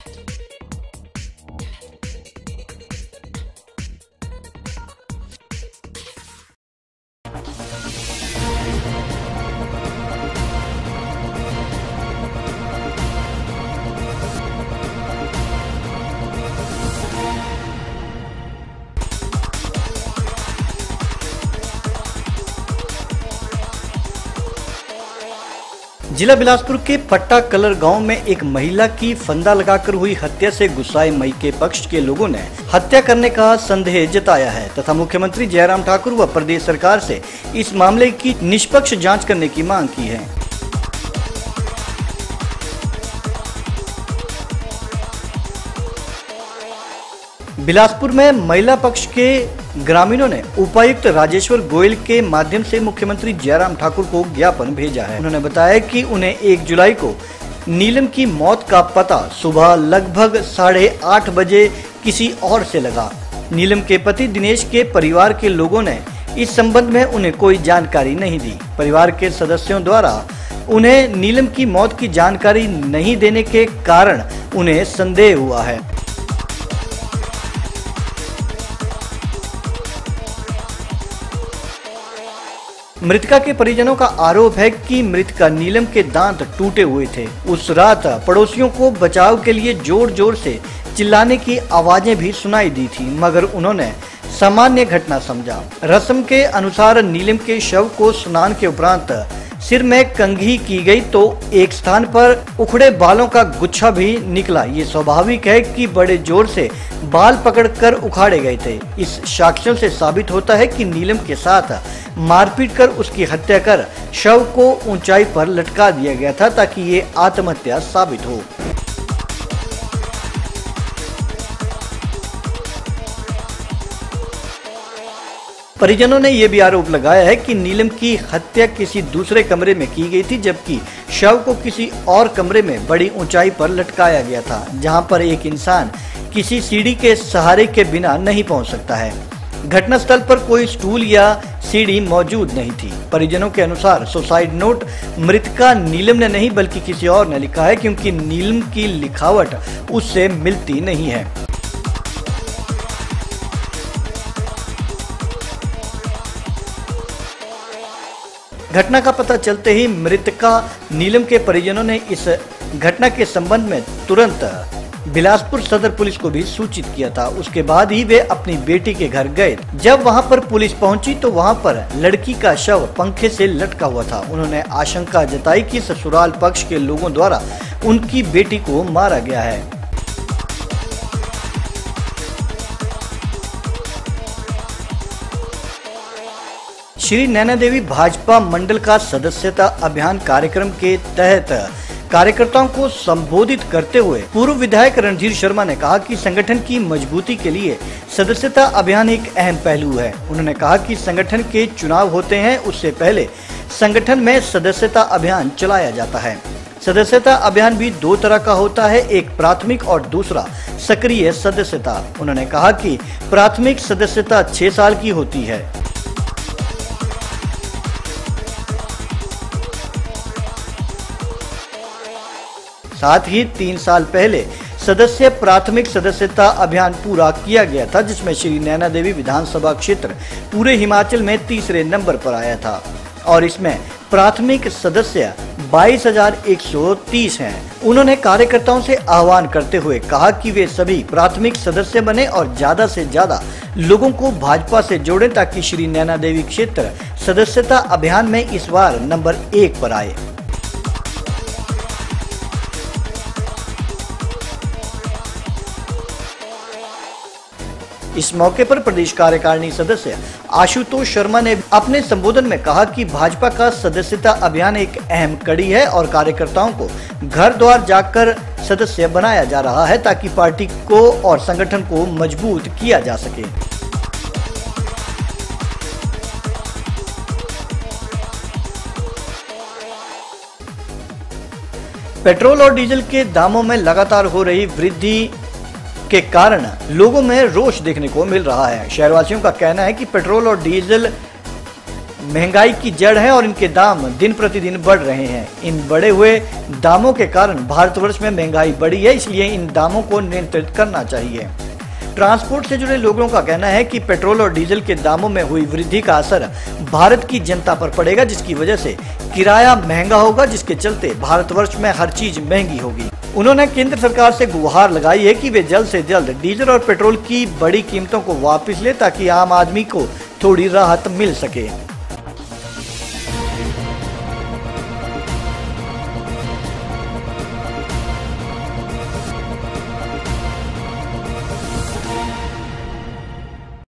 जिला बिलासपुर के पट्टा कलर गांव में एक महिला की फंदा लगाकर हुई हत्या से गुस्साए मई के पक्ष के लोगों ने हत्या करने का संदेह जताया है तथा मुख्यमंत्री जयराम ठाकुर व प्रदेश सरकार से इस मामले की निष्पक्ष जांच करने की मांग की है। बिलासपुर में महिला पक्ष के ग्रामीणों ने उपायुक्त राजेश्वर गोयल के माध्यम से मुख्यमंत्री जयराम ठाकुर को ज्ञापन भेजा है। उन्होंने बताया कि उन्हें 1 जुलाई को नीलम की मौत का पता सुबह लगभग 8:30 बजे किसी और से लगा। नीलम के पति दिनेश के परिवार के लोगों ने इस संबंध में उन्हें कोई जानकारी नहीं दी। परिवार के सदस्यों द्वारा उन्हें नीलम की मौत की जानकारी नहीं देने के कारण उन्हें संदेह हुआ है। मृतका के परिजनों का आरोप है कि मृतका नीलम के दांत टूटे हुए थे। उस रात पड़ोसियों को बचाव के लिए जोर जोर से चिल्लाने की आवाजें भी सुनाई दी थी, मगर उन्होंने सामान्य घटना समझा। रस्म के अनुसार नीलम के शव को स्नान के उपरांत सिर में कंघी की गई तो एक स्थान पर उखड़े बालों का गुच्छा भी निकला। ये स्वाभाविक है कि बड़े जोर से बाल पकड़कर उखाड़े गए थे। इस साक्ष्यों से साबित होता है कि नीलम के साथ मारपीट कर उसकी हत्या कर शव को ऊंचाई पर लटका दिया गया था ताकि ये आत्महत्या साबित हो। परिजनों ने यह भी आरोप लगाया है कि नीलम की हत्या किसी दूसरे कमरे में की गई थी, जबकि शव को किसी और कमरे में बड़ी ऊंचाई पर लटकाया गया था, जहां पर एक इंसान किसी सीढ़ी के सहारे के बिना नहीं पहुंच सकता है। घटनास्थल पर कोई स्टूल या सीढ़ी मौजूद नहीं थी। परिजनों के अनुसार सुसाइड नोट मृतका नीलम ने नहीं बल्कि किसी और ने लिखा है, क्योंकि नीलम की लिखावट उससे मिलती नहीं है। घटना का पता चलते ही मृतका नीलम के परिजनों ने इस घटना के संबंध में तुरंत बिलासपुर सदर पुलिस को भी सूचित किया था। उसके बाद ही वे अपनी बेटी के घर गए। जब वहां पर पुलिस पहुंची तो वहां पर लड़की का शव पंखे से लटका हुआ था। उन्होंने आशंका जताई कि ससुराल पक्ष के लोगों द्वारा उनकी बेटी को मारा गया है। श्री नैना देवी भाजपा मंडल का सदस्यता अभियान कार्यक्रम के तहत कार्यकर्ताओं को संबोधित करते हुए पूर्व विधायक रणधीर शर्मा ने कहा कि संगठन की मजबूती के लिए सदस्यता अभियान एक अहम पहलू है। उन्होंने कहा कि संगठन के चुनाव होते हैं, उससे पहले संगठन में सदस्यता अभियान चलाया जाता है। सदस्यता अभियान भी 2 तरह का होता है, एक प्राथमिक और दूसरा सक्रिय सदस्यता। उन्होंने कहा कि प्राथमिक सदस्यता 6 साल की होती है। साथ ही 3 साल पहले सदस्य प्राथमिक सदस्यता अभियान पूरा किया गया था, जिसमें श्री नैना देवी विधानसभा क्षेत्र पूरे हिमाचल में तीसरे नंबर पर आया था और इसमें प्राथमिक सदस्य 22,130 हैं। उन्होंने कार्यकर्ताओं से आह्वान करते हुए कहा कि वे सभी प्राथमिक सदस्य बने और ज्यादा से ज्यादा लोगों को भाजपा से जोड़ें ताकि श्री नैना देवी क्षेत्र सदस्यता अभियान में इस बार नंबर 1 पर आए। इस मौके पर प्रदेश कार्यकारिणी सदस्य आशुतोष शर्मा ने अपने संबोधन में कहा कि भाजपा का सदस्यता अभियान एक अहम कड़ी है और कार्यकर्ताओं को घर द्वार जाकर सदस्य बनाया जा रहा है ताकि पार्टी को और संगठन को मजबूत किया जा सके। पेट्रोल और डीजल के दामों में लगातार हो रही वृद्धि के कारण लोगों में रोष देखने को मिल रहा है। शहरवासियों का कहना है कि पेट्रोल और डीजल महंगाई की जड़ है और इनके दाम दिन प्रतिदिन बढ़ रहे हैं। इन बढ़े हुए दामों के कारण भारतवर्ष में महंगाई बढ़ी है, इसलिए इन दामों को नियंत्रित करना चाहिए। ट्रांसपोर्ट से जुड़े लोगों का कहना है कि पेट्रोल और डीजल के दामों में हुई वृद्धि का असर भारत की जनता पर पड़ेगा, जिसकी वजह से किराया महंगा होगा, जिसके चलते भारतवर्ष में हर चीज महंगी होगी। उन्होंने केंद्र सरकार से गुहार लगाई है कि वे जल्द से जल्द डीजल और पेट्रोल की बड़ी कीमतों को वापस ले, ताकि आम आदमी को थोड़ी राहत मिल सके।